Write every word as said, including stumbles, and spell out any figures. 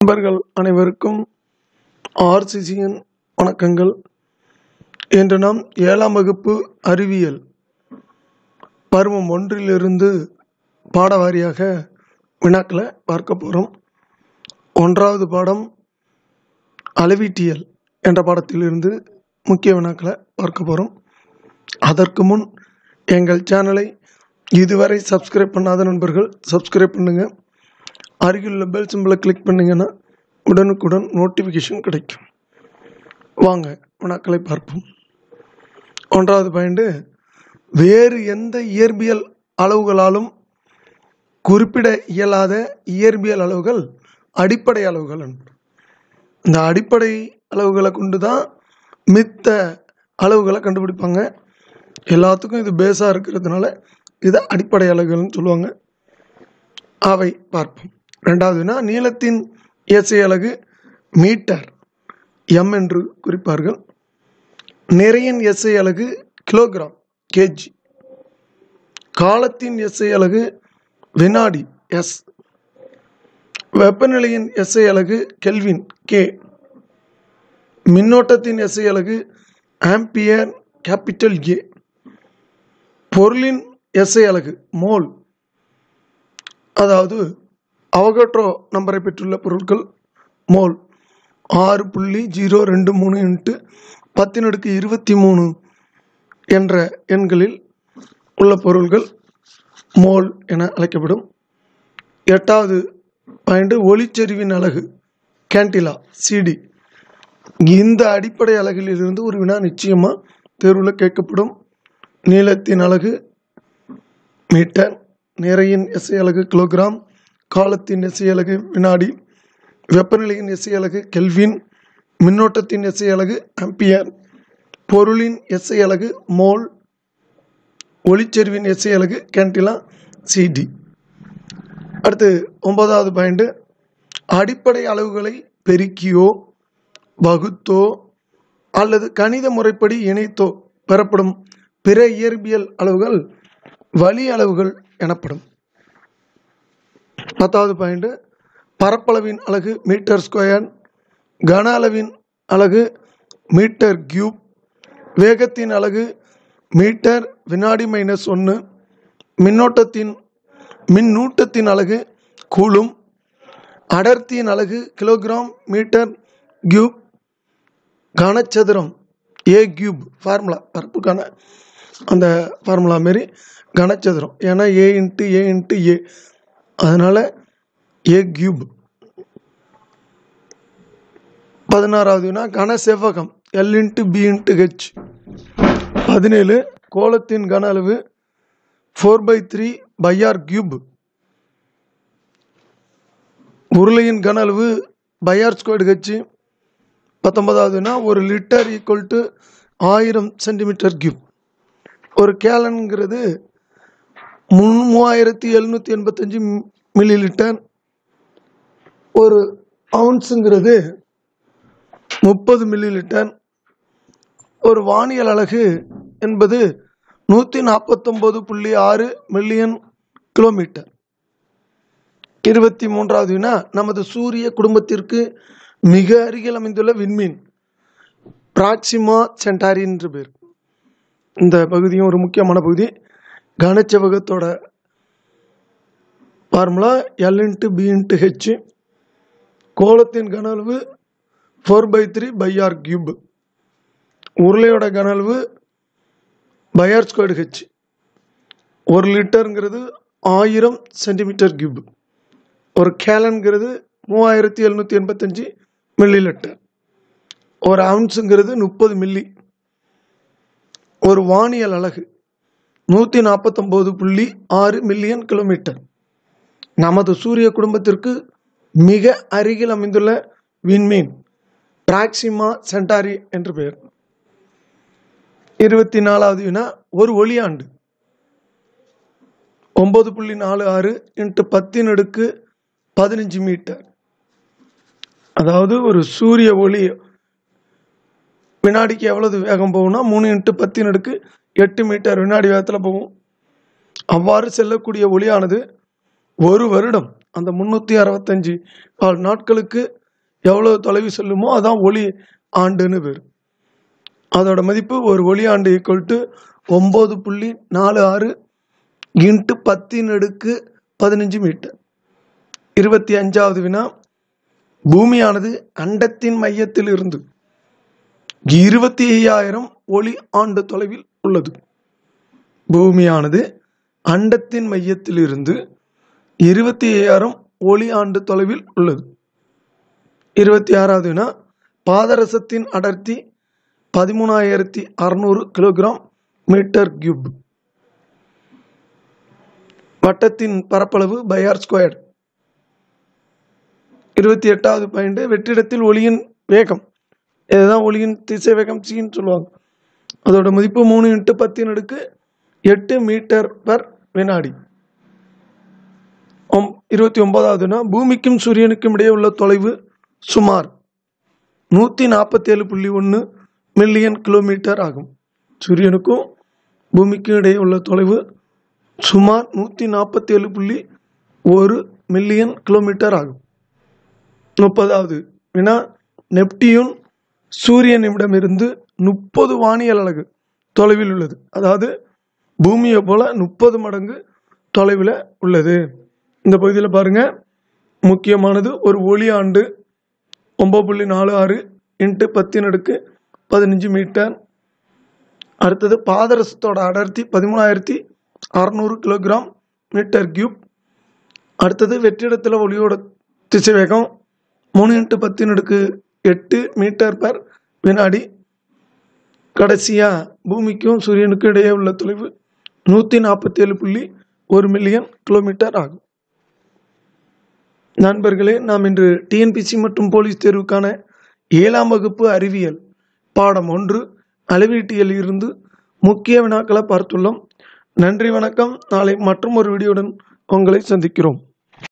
நண்பர்கள் அனைவருக்கும் ஆர்சிசியின் வணக்கங்கள். இன்று நாம் ஏழாம் வகுப்பு அறிவியல் பருவம் ஒன்றிலிருந்து பாடவாரியாக வினாக்களை பார்க்க போகிறோம். ஒன்றாவது பாடம் அளவீட்டியல் என்ற பாடத்திலிருந்து முக்கிய வினாக்களை பார்க்க போகிறோம். அதற்கு முன் எங்கள் சேனலை இதுவரை சப்ஸ்கிரைப் பண்ணாத நண்பர்கள் சப்ஸ்கிரைப் பண்ணுங்கள். அருகிலுள்ள பெல் சிம்பிளை கிளிக் பண்ணிங்கன்னா உடனுக்குடன் நோட்டிஃபிகேஷன் கிடைக்கும். வாங்க வினாக்களை பார்ப்போம். ஒன்றாவது பாயிண்ட், வேறு எந்த இயற்பியல் அளவுகளாலும் குறிப்பிட இயலாத இயற்பியல் அளவுகள் அடிப்படை அளவுகள். இந்த அடிப்படை அளவுகளை கொண்டு தான் மித்த அளவுகளை கண்டுபிடிப்பாங்க. எல்லாத்துக்கும் இது பேஸாக இருக்கிறதுனால இதை அடிப்படை அளவுகள்னு சொல்லுவாங்க. அவை பார்ப்போம். ரெண்டாவதுனா, நீளத்தின் எஸ்ஐ அலகு மீட்டர் எம் என்று குறிப்பார்கள். நிறையின் எஸ்ஐ அலகு கிலோகிராம் கேஜி. காலத்தின் எஸ்ஐ அலகு வினாடி எஸ். வெப்பநிலையின் எஸ்ஐ அலகு கெல்வின் கே. மின்னோட்டத்தின் எஸ்ஐ அலகு ஆம்பியர் கேபிட்டல் ஏ. பொருளின் எஸ்ஐ அலகு மோல், அதாவது அவகட்ரோ நம்பரை பெற்றுள்ள பொருட்கள் மோல். ஆறு புள்ளி ஜீரோ ரெண்டு மூணு இன்ட்டு பத்தினடுக்கு இருபத்தி மூணு என்ற எண்களில் உள்ள பொருள்கள் மோல் என அழைக்கப்படும். எட்டாவது பாயிண்ட், ஒளிச்செறிவின் அலகு கேண்டிலா சிடி. இந்த அடிப்படை அலகிலிருந்து ஒரு வினா நிச்சயமாக தேர்வில் கேட்கப்படும். நீளத்தின் அலகு மீட்டர், நிறையின் எஸ்ஐ அலகு கிலோகிராம், காலத்தின் எஸ்ஐ அலகு வினாடி, வெப்பநிலையின் எஸ்ஐ அலகு கெல்வின், மின்னோட்டத்தின் எஸ்ஐ அலகு ஆம்பியர், பொருளின் எஸ்ஐ அலகு மோல், ஒளிச்செறிவின் எஸ்ஐ அலகு கேண்டிலா சிடி. அடுத்து ஒன்பதாவது பாயிண்ட், அடிப்படை அளவுகளை பெருக்கியோ வகுத்தோ அல்லது கணித முறைப்படி இணைத்தோ பெறப்படும் பிற இயற்பியல் அளவுகள் வழி அளவுகள் எனப்படும். பத்தாவது பாயிண்ட், பரப்பளவின் அலகு மீட்டர் ஸ்கொயர், கன அளவின் அலகு மீட்டர் கியூப், வேகத்தின் அலகு மீட்டர் வினாடி மைனஸ் ஒன்று, மின்னோட்டத்தின் மின்னூட்டத்தின் அலகு கூலும், அடர்த்தியின் அலகு கிலோகிராம் மீட்டர் கியூப், கனச்சதுரம் ஏ கியூப். ஃபார்முலா பரப்புக்கான அந்த ஃபார்முலா மாரி கனச்சதுரம், ஏன்னா ஏ இன்ட்டு ஏ இன்ட்டு ஏ, அதனால் ஏ கியூப். பதினாறாவதுனா கன செவ்வகம் L into B into H. பதினேழு, கோளத்தின் கன அளவு four by three pi R cube. உருளையின் கன அளவு பை ஆர் ஸ்கொயர்டு ஹெச். பத்தொன்பதாவதுனா ஒரு லிட்டர் ஈக்குவல் டு ஆயிரம் சென்டிமீட்டர் கியூப். ஒரு கேலனுங்கிறது மூவாயிரத்தி எழுநூற்றி எண்பத்தஞ்சு மில்லி லிட்டர். ஒரு அவுன்ஸுங்கிறது முப்பது மில்லி லிட்டர். ஒரு வானியல் அலகு என்பது நூற்றி நாற்பத்தொம்போது புள்ளி ஆறு மில்லியன் கிலோமீட்டர். இருபத்தி மூன்றாவது வினா, நமது சூரிய குடும்பத்திற்கு மிக அருகில் அமைந்துள்ள விண்மீன் பிராக்சிமா சென்டாரி என்று பேர். இந்த பகுதியும் ஒரு முக்கியமான பகுதி. கனச்செவ்வகத்தோட formula L into B into H. கோளத்தின் கன அளவு four by three pi R cube. உருளையோட கன அளவு பை ஆர் ஸ்கொயர்டு ஹெச். ஒரு லிட்டருங்கிறது ஆயிரம் சென்டிமீட்டர் கியூப். ஒரு கேலன்கிறது மூவாயிரத்தி எழுநூற்றி எண்பத்தஞ்சு மில்லி லிட்டர். ஒரு அவுன்ஸுங்கிறது முப்பது மில்லி. ஒரு வானியல் அலகு நூற்றி நாற்பத்தொம்போது புள்ளி ஆறு மில்லியன் கிலோமீட்டர். நமது சூரிய குடும்பத்திற்கு மிக அருகில் அமைந்துள்ள விண்மீன் பிராக்சிமா சென்டாரி என்று பெயர். இருபத்தி நாலாவது வினா, ஒரு ஒளியாண்டு ஒன்பது புள்ளி நாலு ஆறு இன்ட்டு பத்தின் அடுக்கு பதினஞ்சு மீட்டர். அதாவது ஒரு சூரிய ஒளி வினாடிக்கு எவ்வளவு வேகம் போகும்னா மூணு இன்ட்டு பத்தின் அடுக்கு எட்டு மீட்டர் வினாடி வேகத்தில் போகும். அவ்வாறு செல்லக்கூடிய ஒளியானது ஒரு வருடம் அந்த முன்னூற்றி அறுபத்தஞ்சு நாட்களுக்கு எவ்வளோ தொலைவு செல்லுமோ அதான் ஒளி ஆண்டுன்னு பேர். அதோட மதிப்பு ஒரு ஒளி ஆண்டு ஈக்குவல் டு ஒம்பது புள்ளி நாலு ஆறு இன்ட்டு பத்தின் அடுக்கு பதினஞ்சு மீட்டர். இருபத்தி அஞ்சாவது வினா, பூமியானது அண்டத்தின் மையத்தில் இருந்து இருபத்தி ஐயாயிரம் ஒளி ஆண்டு தொலைவில் உள்ளது. பூமியானது அண்டத்தின் மையத்தில் இருந்து இருபத்தி ஐயாயிரம் ஒளி ஆண்டு தொலைவில் உள்ளது. இருபத்தி ஆறாவது வினா, பாதரசத்தின் அடர்த்தி பதிமூணாயிரத்தி அறுநூறு கிலோகிராம் மீட்டர் கியூப். வட்டத்தின் பரப்பளவு பை ஆர் ஸ்கொயர். இருபத்தி எட்டாவது பாயிண்ட், வெற்றிடத்தில் ஒளியின் வேகம், இதுதான் ஒளியின் திசை வேகம் சின்னு சொல்லுவாங்க. அதோட மதிப்பு மூணு இன்ட்டு பத்தின் அடுக்கு எட்டு மீட்டர் பர் வினாடி. இருபத்தி ஒன்பதாவதுனா, பூமிக்கும் சூரியனுக்கும் இடையே உள்ள தொலைவு சுமார் நூற்றி நாற்பத்தி ஏழு புள்ளி ஒன்று மில்லியன் கிலோமீட்டர் ஆகும். சூரியனுக்கும் பூமிக்கும் இடையே உள்ள தொலைவு சுமார் நூற்றி நாற்பத்தி ஏழு புள்ளி ஒரு மில்லியன் கிலோமீட்டர் ஆகும். முப்பதாவது வினா, நெப்டியூன் சூரியனிடமிருந்து முப்பது வானியல் அலகு தொலைவில் உள்ளது. அதாவது பூமியை போல முப்பது மடங்கு தொலைவில் உள்ளது. இந்த பகுதியில் பாருங்க, முக்கியமானது ஒரு ஒளி ஆண்டு ஒம்பது புள்ளி நாலு ஆறு இன்ட்டு பத்தின் அடுக்கு பதினஞ்சு மீட்டர். அடுத்தது பாதரசத்தோட அடர்த்தி பதிமூணாயிரத்தி அறுநூறு கிலோகிராம் மீட்டர் கியூப். அடுத்தது வெற்றிடத்தில் ஒளியோட திசை வேகம் மூணு இன்ட்டு பத்தின் அடுக்கு எட்டு மீட்டர் பர் வினாடி. கடைசியாக பூமிக்கும் சூரியனுக்கும் இடையே உள்ள தொலைவு நூற்றி நாற்பத்தி ஏழு புள்ளி ஒரு மில்லியன் கிலோமீட்டர் ஆகும். நண்பர்களே, நாம் இன்று டிஎன்பிசி மற்றும் போலீஸ் தேர்வுக்கான ஏழாம் வகுப்பு அறிவியல் பாடம் ஒன்று அளவீட்டியல் இருந்து முக்கிய வினாக்களை பார்த்துள்ளோம். நன்றி, வணக்கம். நாளை மற்றும் ஒரு வீடியோவுடன் உங்களை சந்திக்கிறோம்.